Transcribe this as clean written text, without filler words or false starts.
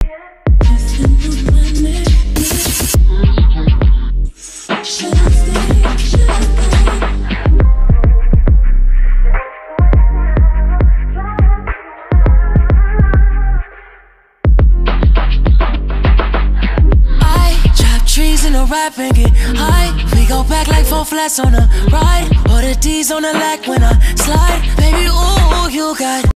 Rap and get high. We go back like 4 flats on a ride, or the D's on the lack when I slide. Baby, ooh, you got